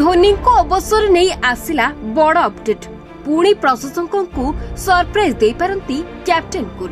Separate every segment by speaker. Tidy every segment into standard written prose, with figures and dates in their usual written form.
Speaker 1: धोनी को अवसर नहीं आसिला बड़ अपडेट पुणी प्रशंसकों को सरप्राइज दे पारंती कैप्टेन कुल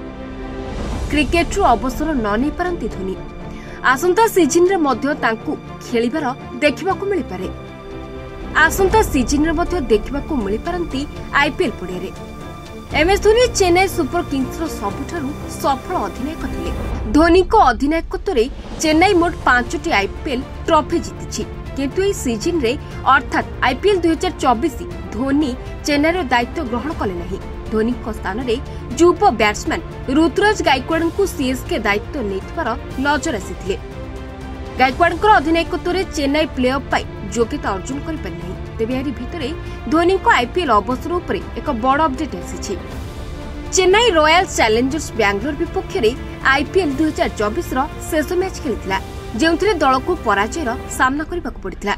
Speaker 1: क्रिकेट रु अवसर न नहीं पारंती धोनी आसंता सीजन रे मध्य तांकु खेलिबार देखिबाकू मिलि पारे आसंता सीजन रे मध्य देखिबाकू मिलि पारंती आईपीएल पड़िया रे MS Dhoni Chennai Super Kings रो सबुठारु सफल अधिनायक थिले धोनी को अधिनायकत्व रे चेन्नई मोट 5टी आईपीएल ट्रॉफी जीतिछि किंतु ए सीजन रे अर्थात आईपीएल 2024 धोनी चेन्नई रो दायित्व ग्रहण कले नहीं धोनी को स्थान रे युवा बैट्समैन ऋतुराज गायकवाड़ को सीएसके दायित्व नेथिबार नजर आसीथिले गायकवाड़ अधिनायकत्व रे चेन्नई प्ले ऑफ पाई योग्यता अर्जन करि पारि नहीं तेबे एरी भितरे धोनी को आईपीएल अवसर उपरे एक बड़ अपडेट आसीछि चेन्नई रॉयल चैलेंजर्स बैंगलोर विपक्ष रे आईपीएल 2024 रो शेष मैच खेलिथिला जेउथिरे दल को पराजयर सामना करबाक पड़िथिला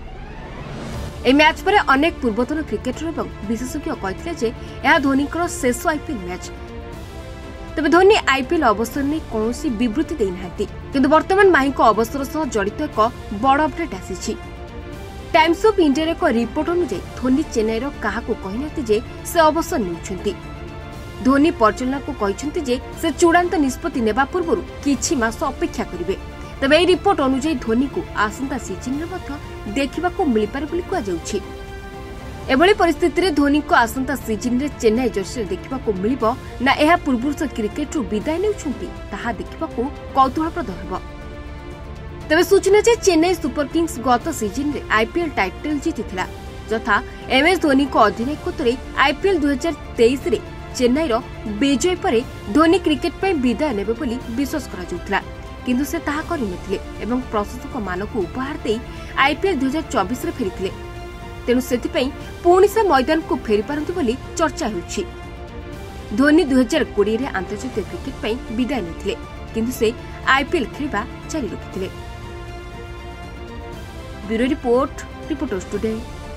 Speaker 1: ए मैच पर अनेक पूर्वतन क्रिकेटर एवं विशेषज्ञ कहथिले जे यह धोनी को शेष आईपीएल मैच तबे धोनी आईपीएल अवसर ने कोनोसी विवृत्ति देई नाहति किंतु वर्तमान माही को अवसर सह जड़ित एक बड़ अपडेट आसीछि टाइम्स ऑफ इंडिया एक रिपोर्ट अनुसार धोनी चेन्नई रो काहाको कहिनाति जे से अवसर नेउछंती धोनी परिचालना को कहिसंती जे से चूड़ांत निष्पत्ति नेबा पूर्व किछि मास अपेक्षा करिवे तबे ए रिपोर्ट अनुसार धोनी को आसंता सीजन रे मध्य देखिबाकू मिलि पारे बोली कुआ जाउछि एभली परिस्थिति रे धोनी को आसंता सीजन रे चेन्नई जर्सी देखिबाकू मिलिबो ना एहा पूर्व से क्रिकेट रु विदाय नेउछंती ताहा देखिबाकू कौतूहलप्रद हेबो तबे सूचना जे चेन्नई सुपर किंग्स गत सीजन रे आईपीएल टाइटल जीतिथिला जथा एमएस धोनी को अधिनायकत्व रे आईपीएल 2023 रे चेन्नई रो विजय परे धोनी क्रिकेट पे विदाय नेबे बोली विश्वास करा जाउथला किंतु से ताहा करि नथिले एवं प्रशंसक मानक उपहार देई आईपीएल 2024 रे फेरिथिले तेनु सेति पई पुणी से मैदान को फेरी पारंती बोली चर्चा होछि धोनी 2020 रे अंतर्जातीय क्रिकेट पे विदाय नेथिले किंतु से आईपीएल खेलिबा जारी रखिथिले ब्यूरो रिपोर्ट रिपोर्टर्स टुडे।